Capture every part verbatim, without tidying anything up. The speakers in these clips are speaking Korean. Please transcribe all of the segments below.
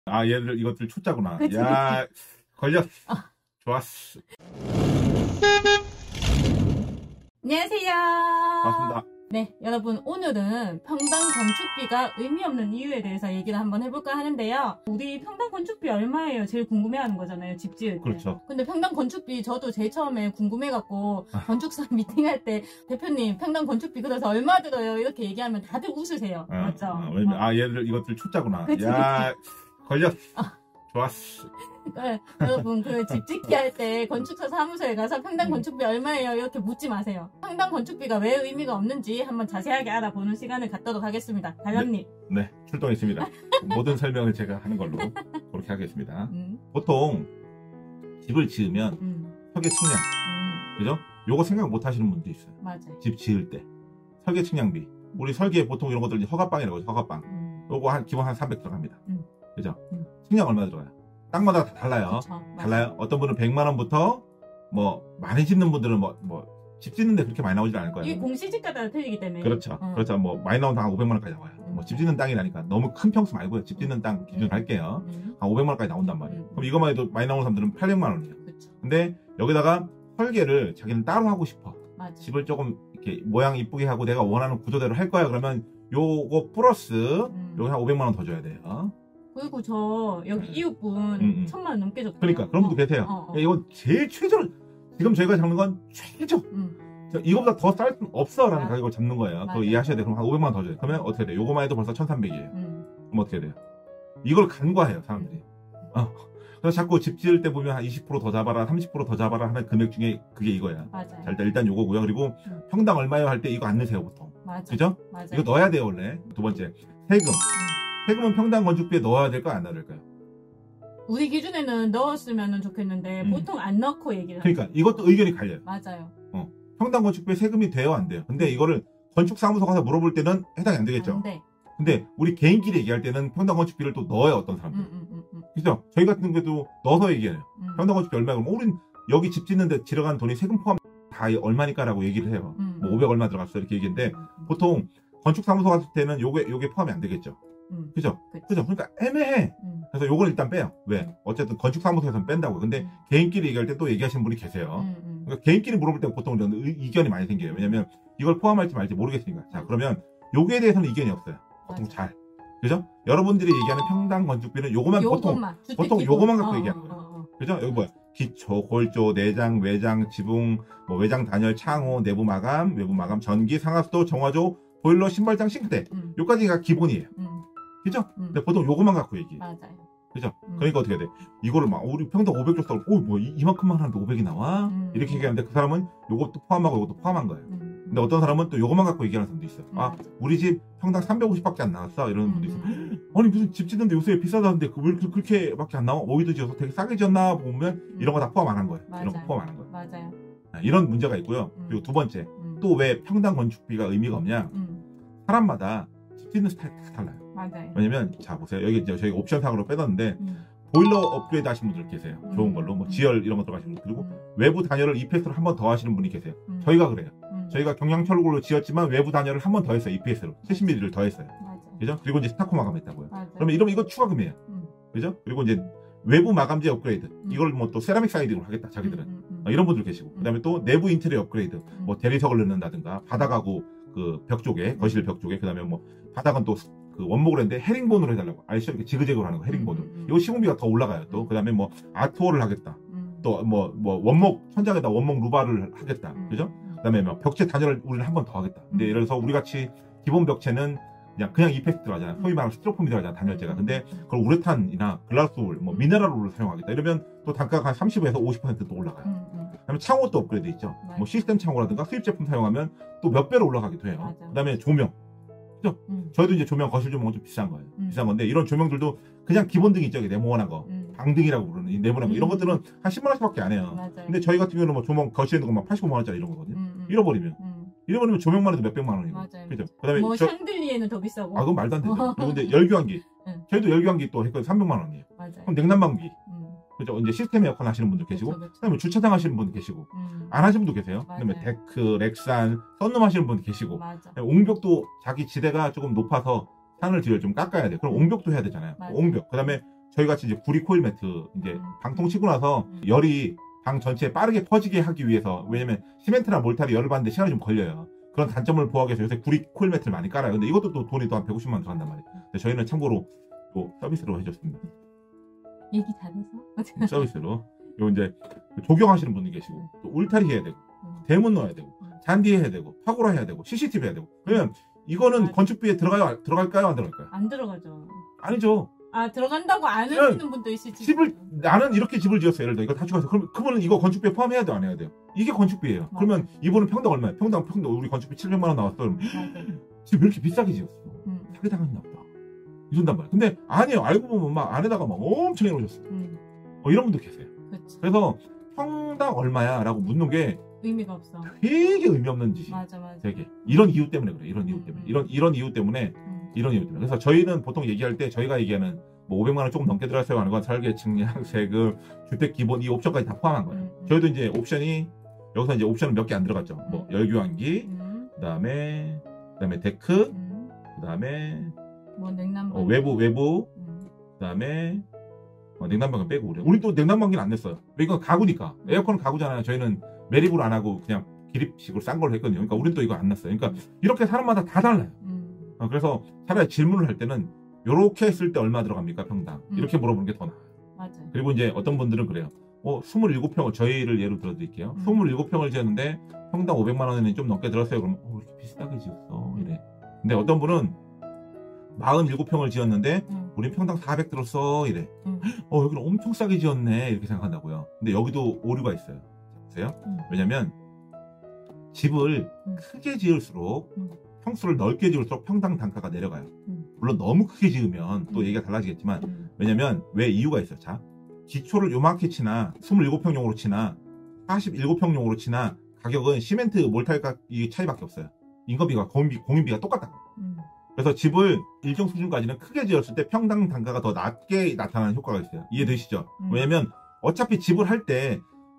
아, 얘들 이것들 초짜구나. 그치, 야, 걸렸어. 어. 좋았어. 안녕하세요. 반갑습니다. 네, 여러분 오늘은 평당 건축비가 의미 없는 이유에 대해서 얘기를 한번 해볼까 하는데요. 우리 평당 건축비 얼마예요? 제일 궁금해하는 거잖아요, 집 지을 때. 그렇죠. 근데 평당 건축비 저도 제일 처음에 궁금해갖고 건축사 미팅할 때 대표님 평당 건축비 그래서 얼마 들어요? 이렇게 얘기하면 다들 웃으세요. 어, 맞죠? 어, 왜, 아, 얘들 이것들 초짜구나. 그치, 야, 걸렸어. 어. 좋았어. 네, 여러분 그 집 짓기 할 때 건축사 사무소에 가서 평당 건축비 얼마예요? 이렇게 묻지 마세요. 평당 건축비가 왜 의미가 없는지 한번 자세하게 알아보는 시간을 갖도록 하겠습니다. 달람님. 네, 네, 출동했습니다. 모든 설명을 제가 하는 걸로 그렇게 하겠습니다. 음, 보통 집을 지으면 음, 설계 측량, 음, 그죠? 요거 생각 못 하시는 분도 있어요. 맞아요. 집 지을 때 설계 측량비. 우리 설계 보통 이런 것들 허가빵이라고 하죠. 허가빵. 음, 요거 한 기본 한 삼백 들어갑니다. 음. 그죠? 음. 측량 얼마 들어가요? 땅마다 다 달라요. 그쵸, 달라요. 어떤 분은 백만 원부터 뭐 많이 짓는 분들은 뭐 뭐 집 짓는데 그렇게 많이 나오진 않을 이게 거예요. 공시지가가 틀리기 때문에. 그렇죠. 어. 그렇죠. 뭐 많이 나오면 한 오백만 원까지 나와요. 음. 뭐 집 짓는 땅이라니까 너무 큰 평수 말고요. 집 짓는 땅 기준으로 할게요. 음, 한 오백만 원까지 나온단 말이에요. 음. 그럼 이것만 해도 많이 나오는 사람들은 팔백만 원이에요. 그쵸. 근데 여기다가 설계를 자기는 따로 하고 싶어. 맞아. 집을 조금 이렇게 모양 이쁘게 하고 내가 원하는 구조대로 할 거야. 그러면 요거 플러스 음. 여기 한 오백만 원 더 줘야 돼요. 그리고 저 여기 이웃분 음, 음. 천만 원 넘게 줬어요. 그러니까 그런 분도 계세요. 어, 어. 이건 제일 최저. 지금 저희가 잡는 건 최저. 음. 이거보다 더 쌀 수는 없어라는 맞아. 가격을 잡는 거예요. 그거 맞아. 이해하셔야 돼요. 그럼 한 오백만 원 더 줘요. 그러면 어떻게 돼요? 요거만 해도 벌써 천삼백이에요. 음. 그럼 어떻게 돼요? 이걸 간과해요, 사람들이. 어. 그래서 자꾸 집 지을 때 보면 한 이십 퍼센트 더 잡아라, 삼십 퍼센트 더 잡아라 하는 금액 중에 그게 이거야. 맞아요. 자, 일단, 일단 요거고요. 그리고 음. 평당 얼마요 할 때 이거 안 넣으세요, 보통. 맞아. 그죠? 맞아요. 이거 넣어야 돼요, 원래. 두 번째, 세금. 음. 세금은 평당 건축비에 넣어야 될까요, 안 넣어야 될까요? 우리 기준에는 넣었으면 좋겠는데 음. 보통 안 넣고 얘기를 그러니까 이것도 의견이 갈려요. 맞아요. 평당 건축비에 세금이 돼요, 안 돼요? 근데 이거를 건축사무소 가서 물어볼 때는 해당이 안 되겠죠. 안 돼. 근데 우리 개인끼리 얘기할 때는 평당 건축비를 또 넣어요, 어떤 사람들. 음, 음, 음, 음. 그죠? 저희 같은 경우에도 넣어서 얘기해요. 음. 평당 건축비 얼마? 그러면 우린 여기 집 짓는데 들어간 돈이 세금 포함 다 얼마니까라고 얘기를 해요. 음, 뭐 오백 얼마 들어갔어 이렇게 얘기했는데 음, 음. 보통 건축사무소 갔을 때는 요게 요게 포함이 안 되겠죠. 음. 그죠? 그치. 그죠? 그러니까 애매해. 음. 그래서 요걸 일단 빼요. 왜? 음. 어쨌든 건축사무소에서는 뺀다고. 근데 음. 개인끼리 얘기할 때 또 얘기하시는 분이 계세요. 음, 음. 그러니까 개인끼리 물어볼 때 보통 이런 의- 이견이 많이 생겨요. 왜냐면 이걸 포함할지 말지 모르겠으니까. 자, 그러면 요거에 대해서는 이견이 없어요. 보통 맞아. 잘. 그죠? 여러분들이 얘기하는 평당 건축비는 요거만 보통 요것만, 주택 보통 기본. 요거만 갖고 어, 얘기하는 어, 거예요. 어, 어. 그죠? 여기 뭐야? 기초, 골조, 내장, 외장, 지붕, 뭐 외장 단열, 창호, 내부 마감, 외부 마감, 전기, 상하수도, 정화조, 보일러, 신발장, 싱크대. 음, 요까지가 기본이에요. 음, 그죠? 음. 근데 보통 요거만 갖고 얘기해. 맞아요. 그죠? 음. 그러니까 어떻게 돼? 이거를 막 우리 평당 오백 줬다고 어, 뭐 이- 이만큼만 하는데 오백이 나와? 음. 이렇게 얘기하는데 그 사람은 요것도 포함하고 요것도 포함한 거예요. 음, 근데 어떤 사람은 또 요거만 갖고 얘기하는 사람도 있어. 음. 아, 우리 집 평당 삼백오십밖에 안 나왔어. 이러는 분도 있어. 음, 아니 무슨 집 짓는데 요새 비싸다는데 그 왜 그렇게밖에 안 나와? 오이도 지어서 되게 싸게 지었나 보면 이런 거 다 포함 안 한 거예요. 이런 거 맞아요. 포함 안 한 거예요. 맞아요. 아, 이런 문제가 있고요. 음. 그리고 두 번째, 음. 또 왜 평당 건축비가 의미가 없냐? 음, 사람마다 집 짓는 스타일이 다 달라요. 맞아요. 왜냐면 자 보세요. 여기 이제 저희가 옵션상으로 빼놨는데 음, 보일러 업그레이드 하신 분들 계세요. 좋은 음. 걸로 뭐 지열 이런 거 들어가시는 분들 그리고 음, 외부 단열을 이피에스로 한 번 더 하시는 분이 계세요. 음. 저희가 그래요. 음. 저희가 경량철골로 지었지만 외부 단열을 한 번 더 했어요. 이피에스로 칠십 밀리미터를 더 했어요. 맞아요. 그죠? 그리고 이제 스타코 마감했다고요. 맞아요. 그러면 이러면 이거 추가금이에요. 음. 그죠? 그리고 이제 외부 마감재 업그레이드 이걸 뭐 또 세라믹 사이딩으로 하겠다 자기들은 음, 음, 음. 어, 이런 분들 계시고 그다음에 또 내부 인테리어 업그레이드 음. 뭐 대리석을 넣는다든가 바닥하고 그 벽 쪽에 거실 벽 쪽에 그다음에 뭐 바닥은 또 그 원목으로 했는데 헤링본으로 해달라고 아시죠? 이렇게 지그재그로 하는 거 헤링본으로 음, 음, 음. 이거 시공비가 더 올라가요. 또 그다음에 뭐 아트월을 하겠다. 음. 또 뭐 뭐 원목 천장에다 원목 루바를 하겠다. 음. 그죠? 음. 그다음에 뭐 벽체 단열을 우리는 한 번 더 하겠다. 근데 음. 예를 들어서 우리 같이 기본 벽체는 그냥 그냥 이펙트 들어가잖아. 소위 말하는 스티로폼이 들어가잖아. 단열재가. 근데 그걸 우레탄이나 글라스울, 뭐 미네랄울을 사용하겠다. 이러면 또 단가가 한 삼십에서 오십 퍼센트 또 올라가요. 음, 음. 그다음에 창호도 업그레이드 있죠. 맞아. 뭐 시스템 창호라든가 수입 제품 사용하면 또 몇 배로 올라가기도 해요. 맞아. 그다음에 조명. 음. 저희도 이제 조명 거실 조명은 좀 비싼 거예요. 음. 비싼 건데 이런 조명들도 그냥 기본 등이 있죠. 네모난 거. 음. 방등이라고 부르는 이 네모난 거. 이런 음. 것들은 한 십만 원씩밖에 안 해요. 맞아요. 근데 저희 같은 경우는 뭐 조명 거실에 있는 거막 팔십오만 원짜리 이런 거거든요. 음, 음. 잃어버리면 음. 잃어버리면 조명만 해도 몇백만 원이고. 맞아요. 그죠? 그다음에 뭐 저, 샹들리에는 더 비싸고. 아 그건 말도 안 되죠. 그리고 근데 열교환기. 응. 저희도 열교환기 또 했거든요. 삼백만 원이에요. 맞아요. 그럼 냉난방기. 음. 그죠? 이제 시스템 에어컨 하시는 분들 계시고, 그쵸, 그쵸. 그다음에 주차장 하시는 분 계시고, 음. 안 하시는 분도 계세요. 그다음에 맞아요. 데크, 렉산, 썬룸 하시는 분 계시고, 맞아. 옹벽도 자기 지대가 조금 높아서 산을 뒤를 좀 깎아야 돼. 그럼 옹벽도 해야 되잖아요. 맞아요. 옹벽. 그다음에 저희 같이 이제 구리 코일 매트 이제 음. 방통 치고 나서 음. 열이 방 전체에 빠르게 퍼지게 하기 위해서, 왜냐면 시멘트나 몰타를 열을 받는데 시간이 좀 걸려요. 그런 단점을 보호하기 위해서 요새 구리 코일 매트를 많이 깔아요. 근데 이것도 또 돈이 또 한 백오십만 원 들어간단 말이에요. 근데 저희는 참고로 또 서비스로 해줬습니다. 얘기 잘해서. 서비스로. 요 이제 조경하시는 분이 계시고, 또 울타리 해야 되고, 음. 대문 넣어야 되고, 음. 잔디 해야 되고, 파고라 해야 되고, 씨씨티비 해야 되고. 그러면 이거는 맞아. 건축비에 들어가요, 들어갈까요, 안 들어갈까요? 안 들어가죠. 아니죠. 아, 들어간다고 안 그냥 하시는 분도 있을지. 집을, 나는 이렇게 집을 지었어요. 예를 들어 이거 다 추가해서. 그럼 그분은 이거 건축비에 포함해야 돼요, 안 해야 돼요? 이게 건축비예요. 맞아. 그러면 이분은 평당 얼마예요? 평당 평당 우리 건축비 칠백만 원 나왔어. 그럼 집 왜 이렇게 비싸게 지었어? 음. 사기당했나 보다. 이런단 말이야. 근데 아니에요. 알고 보면 막 안에다가 막 엄청 해놓으셨어요. 음. 어, 이런 분도 계세요. 그치. 그래서 평당 얼마야? 라고 묻는 게 의미가 없어. 되게 의미 없는 짓이에요. 맞아, 맞아. 되게. 이런 이유 때문에 그래. 이런 이유 음. 때문에. 이런, 이런 이유 때문에, 음. 이런 이유 때문에. 그래서 저희는 보통 얘기할 때 저희가 얘기하는 뭐 오백만 원 조금 넘게 들어갔어요 하는 건 설계, 측량, 세금, 주택 기본 이 옵션까지 다 포함한 거예요. 음. 저희도 이제 옵션이, 여기서 이제 옵션은 몇 개 안 들어갔죠. 뭐, 음. 열교환기, 음. 그 다음에, 그 다음에 데크, 음. 그 다음에, 뭐 냉난방. 어, 외부, 외부, 음. 그 다음에, 어, 냉난방은 빼고 그래. 우리 또 냉난방기는 안 냈어요. 왜 이건 가구니까. 에어컨은 가구잖아요. 저희는 매립으로 안 하고 그냥 기립식으로 싼 걸로 했거든요. 그러니까 우리는 또 이거 안 냈어요. 그러니까 이렇게 사람마다 다 달라요. 음. 어, 그래서 차라리 질문을 할 때는 요렇게 했을 때 얼마 들어갑니까 평당? 음. 이렇게 물어보는 게 더 나아요. 맞아. 그리고 이제 어떤 분들은 그래요. 어, 이십칠 평을 저희를 예로 들어드릴게요. 음. 이십칠 평을 지었는데 평당 오백만 원에는 좀 넘게 들었어요. 그럼 어, 왜 이렇게 비싸게 지었어? 이래. 근데 어떤 분은 사십칠 평을 지었는데 음. 우린 평당 사백 들었어. 이래. 음. 어, 여기는 엄청 싸게 지었네. 이렇게 생각한다고요. 근데 여기도 오류가 있어요. 보세요. 음. 왜냐면 집을 음. 크게 지을수록 음. 평수를 넓게 지을수록 평당 단가가 내려가요. 음. 물론 너무 크게 지으면 또 음. 얘기가 달라지겠지만 음. 왜냐면 왜 이유가 있어요. 자, 기초를 요만하게 치나 이십칠 평용으로 치나 사십칠 평용으로 치나 가격은 시멘트 몰탈 이 차이밖에 없어요. 인건비가 공인비, 공인비가 똑같다고. 음. 그래서 집을 일정 수준까지는 크게 지었을 때 평당 단가가 더 낮게 나타나는 효과가 있어요. 이해되시죠? 음. 왜냐면 어차피 집을 할 때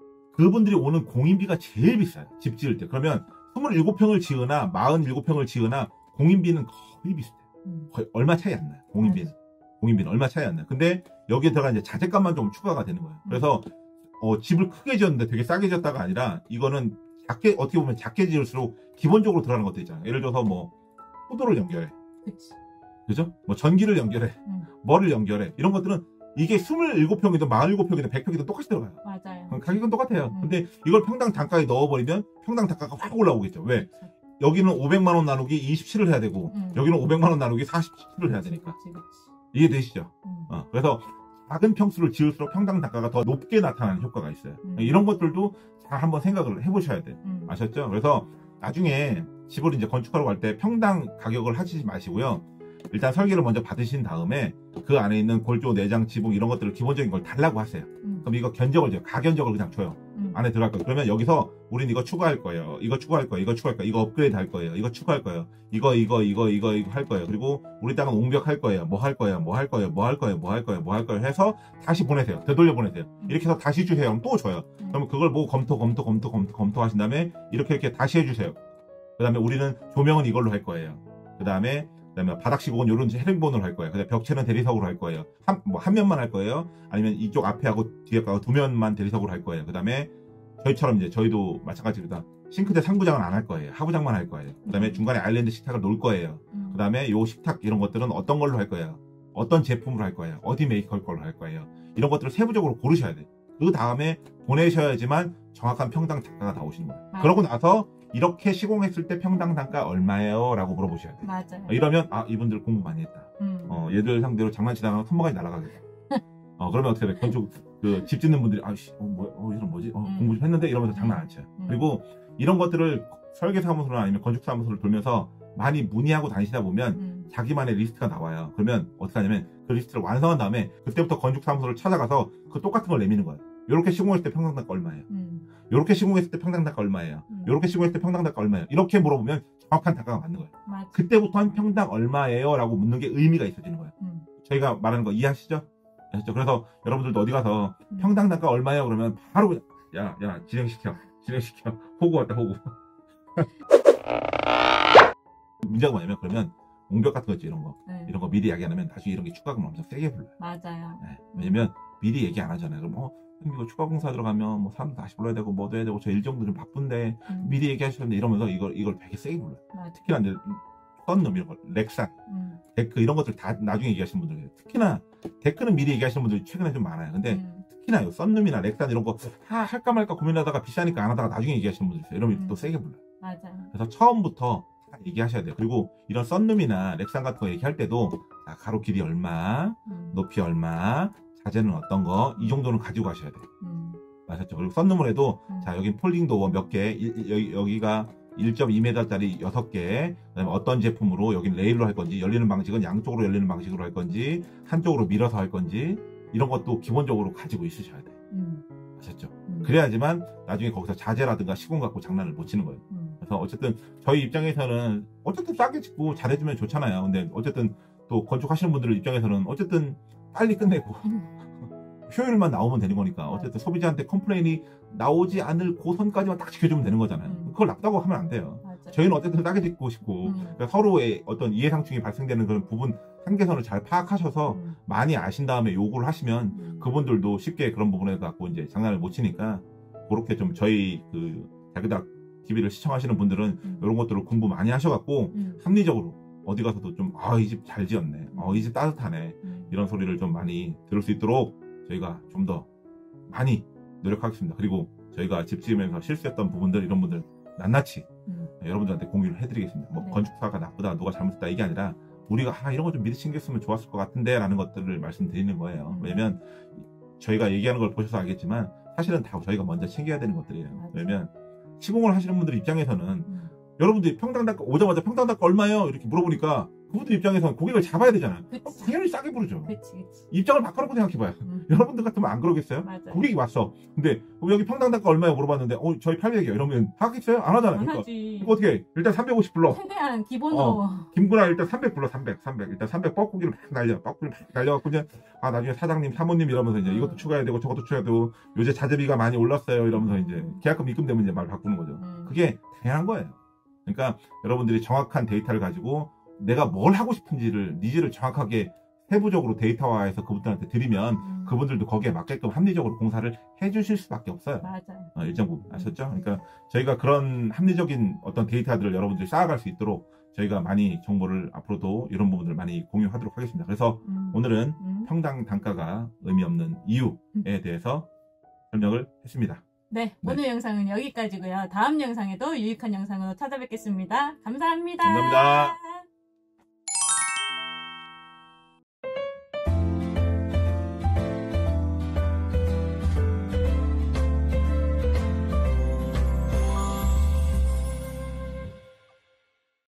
그분들이 오는 공인비가 제일 비싸요. 집 지을 때. 그러면 이십칠 평을 지으나 사십칠 평을 지으나 공인비는 거의 비슷해요. 음. 거의 얼마 차이 안 나요. 공인비는. 공인비는 얼마 차이 안 나요. 근데 여기에 들어간 이제 자재값만 좀 추가가 되는 거예요. 그래서 어, 집을 크게 지었는데 되게 싸게 지었다가 아니라 이거는 작게, 어떻게 보면 작게 지을수록 기본적으로 들어가는 것도 있잖아요. 예를 들어서 뭐 포도를 연결해. 그치. 그죠? 뭐 전기를 연결해. 음. 뭐를 연결해. 이런 것들은 이게 이십칠 평이든 사십칠 평이든 백 평이든 똑같이 들어가요. 맞아요. 가격은 똑같아요. 음. 근데 이걸 평당 단가에 넣어버리면 평당 단가가 확 올라오겠죠. 왜? 여기는 오백만 원 나누기 이십칠을 해야 되고 음. 여기는 오백만 원 나누기 사십칠을 해야 되니까. 그치, 그치. 이해되시죠? 음. 어, 그래서 작은 평수를 지을수록 평당 단가가 더 높게 나타나는 효과가 있어요. 음. 이런 것들도 잘 한번 생각을 해보셔야 돼요. 음. 아셨죠? 그래서 나중에 집을 이제 건축하러 갈 때 평당 가격을 하시지 마시고요. 일단 설계를 먼저 받으신 다음에 그 안에 있는 골조, 내장, 지붕 이런 것들을 기본적인 걸 달라고 하세요. 음. 그럼 이거 견적을 줘요. 가견적을 그냥 줘요. 음. 안에 들어갈 거예요. 그러면 여기서 우린 이거 추가할 거예요. 이거 추가할 거예요. 이거 추가할 거예요. 이거 업그레이드 할 거예요. 이거 추가할 거예요. 이거 이거 이거 이거 이거 할 거예요. 그리고 우리 땅은 옹벽 할 거예요. 뭐 할 거예요. 뭐 할 거예요. 뭐 할 거예요. 뭐 할 거예요. 뭐 할 거예요. 해서 다시 보내세요. 되돌려 보내세요. 이렇게 해서 다시 주세요. 그럼 또 줘요. 음. 그러면 그걸 보고 검토 검토 검토 검토 검토하신 다음에 이렇게 이렇게 다시 해주세요. 그 다음에 우리는 조명은 이걸로 할 거예요. 그 다음에 그다음에 바닥 시공은 이런 헤링본으로 할 거예요. 그다음에 벽체는 대리석으로 할 거예요. 한, 뭐 한 면만 할 거예요. 아니면 이쪽 앞에하고 뒤에하고 두 면만 대리석으로 할 거예요. 그다음에 저희처럼 이제 저희도 마찬가지입니다. 싱크대 상부장은 안 할 거예요. 하부장만 할 거예요. 그다음에 중간에 아일랜드 식탁을 놓을 거예요. 음. 그다음에 요 식탁 이런 것들은 어떤 걸로 할 거예요. 어떤 제품으로 할 거예요. 어디 메이커 걸로 할 거예요. 이런 것들을 세부적으로 고르셔야 돼요. 그 다음에 보내셔야지만 정확한 평당 단가가 나오시는 거예요. 아. 그러고 나서 이렇게 시공했을 때 평당 단가 얼마예요? 라고 물어보셔야 돼요. 맞아요. 이러면 아 이분들 공부 많이 했다. 음. 어 얘들 상대로 장난치다가 손모가지 날아가겠다. 어 그러면 어떻게 돼? 건축 그 집 짓는 분들이 아씨 어 뭐야 어 이런 뭐지? 어 음. 공부 좀 했는데 이러면서 장난 안 쳐요. 음. 그리고 이런 것들을 설계사무소나 아니면 건축사무소를 돌면서 많이 문의하고 다니시다 보면 음. 자기만의 리스트가 나와요. 그러면 어떻게 하냐면 그 리스트를 완성한 다음에 그때부터 건축사무소를 찾아가서 그 똑같은 걸 내미는 거예요. 이렇게 시공했을 때 평당 단가 얼마예요? 음. 이렇게 시공했을 때 평당 단가 얼마예요? 음. 이렇게 시공했을 때 평당 단가 얼마예요? 이렇게 물어보면 정확한 단가가 맞는 거예요. 맞아. 그때부터는 평당 얼마예요? 라고 묻는 게 의미가 있어지는 거예요. 음. 저희가 말하는 거 이해하시죠? 아시죠? 그래서 여러분들도 어디 가서 음. 평당 단가 얼마예요? 그러면 바로 그냥 야, 야, 진행시켜. 진행시켜. 호구 왔다, 호구. 문제가 뭐냐면 그러면 옹벽 같은 거 있지, 이런 거. 네. 이런 거 미리 얘기 안 하면 나중에 이런 게 추가금 엄청 세게 불러요. 맞아요. 네. 왜냐면 미리 얘기 안 하잖아요. 그럼 어, 이거 추가 공사 들어가면 뭐 사람 다시 불러야 되고 뭐도 해야 되고 저 일 정도 좀 바쁜데 음. 미리 얘기하시는데 이러면서 이걸 이걸 되게 세게 불러요. 맞아. 특히나 이제 썬룸 이런 거, 렉산, 음. 데크 이런 것들 다 나중에 얘기하시는 분들, 특히나 데크는 미리 얘기하시는 분들이 최근에 좀 많아요. 근데 음. 특히나 썬룸이나 렉산 이런 거 아, 할까 말까 고민하다가 비싸니까 안 하다가 나중에 얘기하시는 분들 있어요. 이러면 음. 또 세게 불러요. 맞아요. 그래서 처음부터 다 얘기하셔야 돼요. 그리고 이런 썬룸이나 렉산 같은 거 얘기할 때도 자, 가로 길이 얼마, 음. 높이 얼마, 자재는 어떤 거 이 정도는 가지고 가셔야 돼요. 음. 아셨죠? 그리고 썬룸을 해도 음. 자 여기 폴딩 도어 몇 개, 여기, 여기가 일 점 이 미터짜리 여섯 개, 그다음에 어떤 제품으로 여기 레일로 할 건지, 열리는 방식은 양쪽으로 열리는 방식으로 할 건지, 한쪽으로 밀어서 할 건지, 이런 것도 기본적으로 가지고 있으셔야 돼요. 음. 아셨죠? 음. 그래야지만 나중에 거기서 자재라든가 시공 갖고 장난을 못 치는 거예요. 음. 그래서 어쨌든 저희 입장에서는 어쨌든 싸게 짓고 잘해주면 좋잖아요. 근데 어쨌든 또 건축하시는 분들 입장에서는 어쨌든 빨리 끝내고 효율만 나오면 되는 거니까 어쨌든 소비자한테 컴플레인이 나오지 않을 고선까지만 딱 지켜주면 되는 거잖아요. 음. 그걸 나쁘다고 하면 안 돼요. 맞아요. 저희는 어쨌든 싸게 짓고 싶고 음. 그러니까 서로의 어떤 이해상충이 발생되는 그런 부분 한계선을 잘 파악하셔서 음. 많이 아신 다음에 요구를 하시면 음. 그분들도 쉽게 그런 부분에 갖고 이제 장난을 못 치니까 그렇게 좀 저희 그 자그닥 티비를 시청하시는 분들은 음. 이런 것들을 공부 많이 하셔갖고 음. 합리적으로 어디 가서도 좀 아 이 집 잘 지었네, 어 이 집 따뜻하네 음. 이런 소리를 좀 많이 들을 수 있도록 저희가 좀 더 많이 노력하겠습니다. 그리고 저희가 집 지으면서 실수했던 부분들 이런 분들 낱낱이 음. 여러분들한테 공유를 해드리겠습니다. 뭐 네. 건축사가 나쁘다, 누가 잘못했다 이게 아니라 우리가 아 이런 거 좀 미리 챙겼으면 좋았을 것 같은데 라는 것들을 말씀드리는 거예요. 음. 왜냐면 저희가 얘기하는 걸 보셔서 알겠지만 사실은 다 저희가 먼저 챙겨야 되는 것들이에요. 맞아. 왜냐면 시공을 하시는 분들 입장에서는 음. 여러분들이 평당 단가 오자마자 평당 단가 얼마예요? 이렇게 물어보니까 그분들 입장에서는 고객을 잡아야 되잖아요. 그치. 어, 당연히 싸게 부르죠. 그치, 그치. 입장을 바꿔놓고 생각해봐요. 음. 여러분들 같으면 안 그러겠어요? 맞아요. 고객이 왔어. 근데 여기 평당 단가 얼마예요? 물어봤는데 어 저희 팔백이요. 이러면 하겠어요? 안 하잖아요. 안 그러니까 하지. 이거 어떻게 해? 일단 삼백오십 불러. 최대한 기본으로. 어. 김구나 일단 삼백 불러. 삼백, 삼백. 일단 삼백 뻐꾸기를 막 날려. 뻐꾸기를 막 날려갖고 이제 아 나중에 사장님, 사모님 이러면서 이제 음. 이것도 추가해야 되고 저것도 추가해야 되고 요새 자재비가 많이 올랐어요. 이러면서 음. 이제 계약금 입금되면 이제 말 바꾸는 거죠. 음. 그게 당연한 거예요. 그러니까 여러분들이 정확한 데이터를 가지고 내가 뭘 하고 싶은지를 니즈를 정확하게 세부적으로 데이터화해서 그분들한테 드리면 음. 그분들도 거기에 맞게끔 합리적으로 공사를 해주실 수밖에 없어요. 맞아요. 어, 일정 부분 아셨죠? 그러니까 저희가 그런 합리적인 어떤 데이터들을 여러분들이 쌓아갈 수 있도록 저희가 많이 정보를 앞으로도 이런 부분들을 많이 공유하도록 하겠습니다. 그래서 음. 오늘은 음. 평당 단가가 의미 없는 이유에 대해서 설명을 했습니다. 네, 네. 오늘 영상은 여기까지고요. 다음 영상에도 유익한 영상으로 찾아뵙겠습니다. 감사합니다. 감사합니다.